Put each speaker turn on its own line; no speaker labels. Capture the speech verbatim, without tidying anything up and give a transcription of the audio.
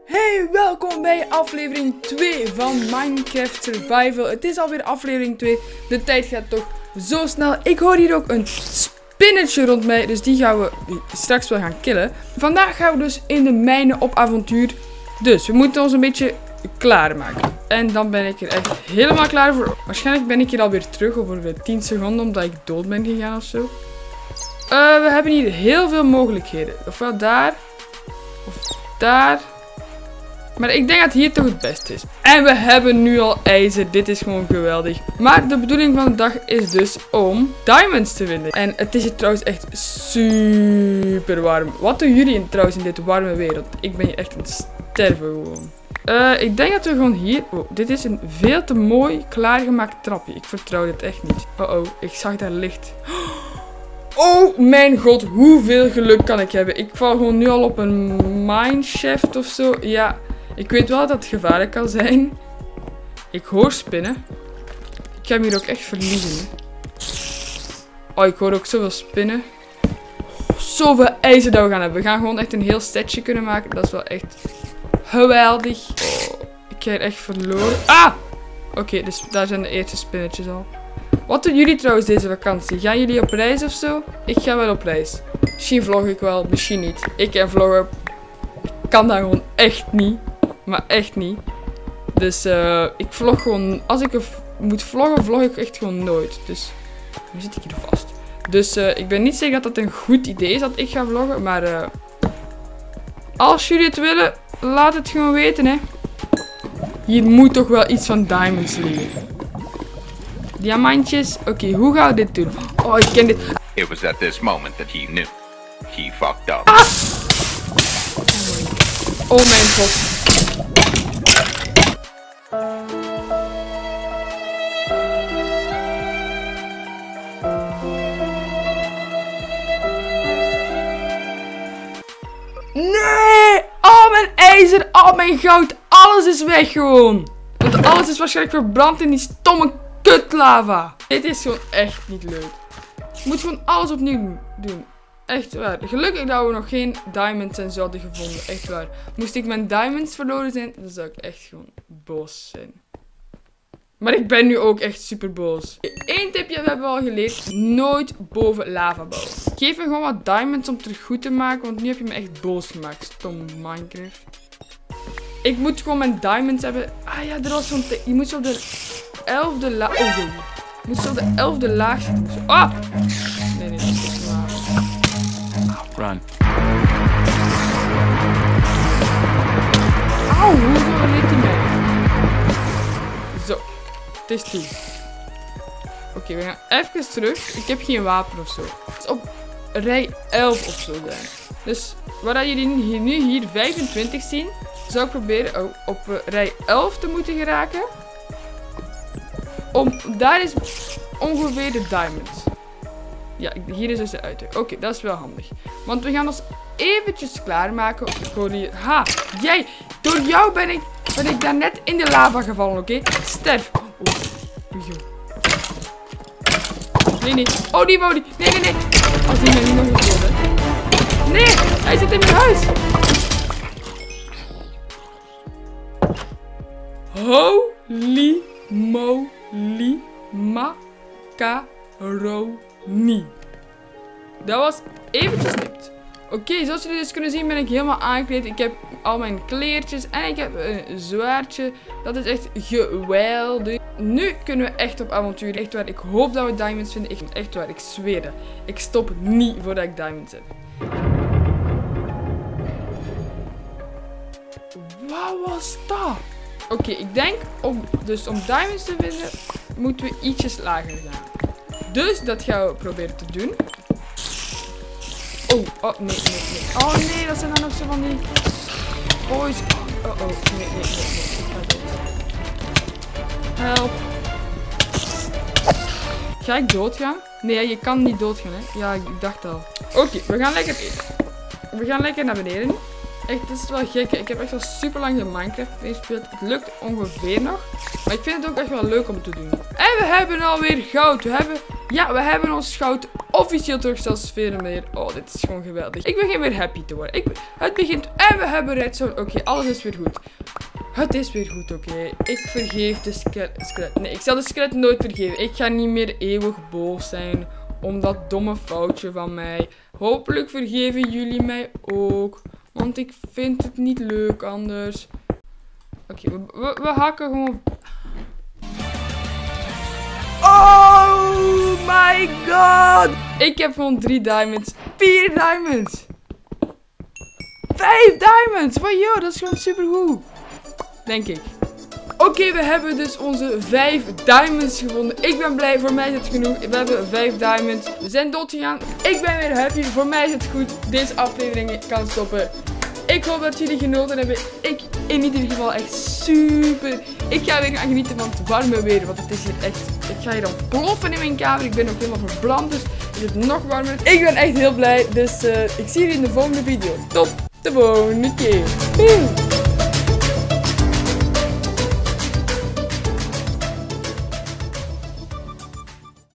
Hey, welkom bij aflevering twee van Minecraft Survival. Het is alweer aflevering twee. De tijd gaat toch zo snel. Ik hoor hier ook een spinnetje rond mij, dus die gaan we straks wel gaan killen. Vandaag gaan we dus in de mijnen op avontuur. Dus we moeten ons een beetje klaarmaken. En dan ben ik er echt helemaal klaar voor. Waarschijnlijk ben ik hier alweer terug over tien seconden, omdat ik dood ben gegaan of zo. Uh, we hebben hier heel veel mogelijkheden. Ofwel daar, of daar. Maar ik denk dat hier toch het beste is. En we hebben nu al ijzer. Dit is gewoon geweldig. Maar de bedoeling van de dag is dus om diamonds te vinden. En het is hier trouwens echt super warm. Wat doen jullie trouwens in dit warme wereld? Ik ben hier echt aan het sterven gewoon. Uh, ik denk dat we gewoon hier... Oh, dit is een veel te mooi klaargemaakt trapje. Ik vertrouw dit echt niet. Oh oh, ik zag daar licht. Oh mijn god, hoeveel geluk kan ik hebben. Ik val gewoon nu al op een mineshaft of zo. Ja, ik weet wel dat het gevaarlijk kan zijn. Ik hoor spinnen. Ik ga hem hier ook echt verliezen. Hè. Oh, ik hoor ook zoveel spinnen. Oh, zoveel ijzer dat we gaan hebben. We gaan gewoon echt een heel setje kunnen maken. Dat is wel echt geweldig. Oh, ik ga hier echt verloren. Ah! Oké, okay, dus daar zijn de eerste spinnetjes al. Wat doen jullie trouwens deze vakantie? Gaan jullie op reis of zo? Ik ga wel op reis. Misschien vlog ik wel, misschien niet. Ik en vloggen. Ik kan dat gewoon echt niet. Maar echt niet. Dus uh, ik vlog gewoon. Als ik moet vloggen, vlog ik echt gewoon nooit. Dus nu zit ik hier vast. Dus uh, ik ben niet zeker dat dat een goed idee is dat ik ga vloggen. Maar uh, als jullie het willen, laat het gewoon weten, hè. Hier moet toch wel iets van diamonds liggen. Diamantjes. Oké, okay, hoe gaan we dit doen? Oh, ik ken dit.
It was at this moment that he knew. He fucked up.
Ah! Oh mijn god. Nee! Oh, mijn ijzer, oh, mijn goud. Alles is weg gewoon. Want alles is waarschijnlijk verbrand in die stomme kutlava. Dit is gewoon echt niet leuk. Ik moet gewoon alles opnieuw doen. Echt waar. Gelukkig dat we nog geen diamonds en zo hadden gevonden. Echt waar. Moest ik mijn diamonds verloren zijn, dan zou ik echt gewoon boos zijn. Maar ik ben nu ook echt super boos. Eén tipje hebben we al geleerd. Nooit boven lava bouwen. Geef me gewoon wat diamonds om terug goed te maken. Want nu heb je me echt boos gemaakt. Stom Minecraft. Ik moet gewoon mijn diamonds hebben. Ah ja, er was zo'n... Je moet zo op de elfde laag... Oh, je moet zo op de elfde laag zitten. Zo... Ah! Nee, nee, dat is niet waar.
Run.
Auw, hoezo reed hij mij? Zo. Het is toe. Oké, okay, we gaan even terug. Ik heb geen wapen of zo. Het is op rij elf of zo zijn. Dus waar jullie hier, nu hier vijfentwintig zien, zou ik proberen oh, op uh, rij elf te moeten geraken. Om, daar is ongeveer de diamonds. Ja, hier is dus de uitweg. Oké, okay, dat is wel handig. Want we gaan ons eventjes klaarmaken. Ik hoor hier... Ha! Jij! Door jou ben ik, ben ik daar net in de lava gevallen, oké? Okay? Sterf! Oh, oei, nee, nee. Oh, die wou die. Nee, nee, nee. Als die mij niet nog eens dood, hè. Nee! Hij zit in mijn huis! Holy moly macaroni. Dat was eventjes nipt. Oké, okay, zoals jullie dus kunnen zien ben ik helemaal aangekleed. Ik heb al mijn kleertjes en ik heb een zwaardje. Dat is echt geweldig. Nu kunnen we echt op avontuur. Echt waar, ik hoop dat we diamonds vinden. Ik, echt waar, ik zweer dat. Ik stop niet voordat ik diamonds heb. Wat was dat? Oké, okay, ik denk, om, dus om diamonds te vinden, moeten we ietsjes lager gaan. Dus dat gaan we proberen te doen. Oh, oh, nee, nee, nee. Oh nee, dat zijn dan nog zo van die... Boys. Oh, oh, nee, nee, nee, nee. Ik ga dood. Help. Ga ik doodgaan? Nee, je kan niet doodgaan, hè. Ja, ik dacht al. Oké, okay, we gaan lekker eten. We gaan lekker naar beneden. Echt, dit is wel gek. Ik heb echt al super lang de Minecraft gespeeld. Het lukt ongeveer nog. Maar ik vind het ook echt wel leuk om te doen. En we hebben alweer goud. We hebben, ja, we hebben ons goud officieel terug zelfs veel meer. Oh, dit is gewoon geweldig. Ik begin weer happy te worden. Ik, het begint. En we hebben redstone. Oké, okay, alles is weer goed. Het is weer goed, oké. Okay. Ik vergeef de skelet. Nee, ik zal de skelet nooit vergeven. Ik ga niet meer eeuwig boos zijn om dat domme foutje van mij. Hopelijk vergeven jullie mij ook. Want ik vind het niet leuk anders. Oké, okay, we, we, we hakken gewoon... Oh my god! Ik heb gewoon drie diamonds. Vier diamonds! Vijf diamonds! Van joh, dat is gewoon supergoed. Denk ik. Oké, okay, we hebben dus onze vijf diamonds gevonden. Ik ben blij, voor mij is het genoeg. We hebben vijf diamonds. We zijn dood gegaan. Ik ben weer happy. Voor mij is het goed. Deze aflevering kan stoppen. Ik hoop dat jullie genoten hebben. Ik in ieder geval echt super. Ik ga weer gaan genieten van het warme weer. Want het is hier echt... Ik ga hier dan ploffen in mijn kamer. Ik ben ook helemaal verbrand. Dus is het nog warmer. Ik ben echt heel blij. Dus uh, ik zie jullie in de volgende video. Tot de volgende keer. Doei.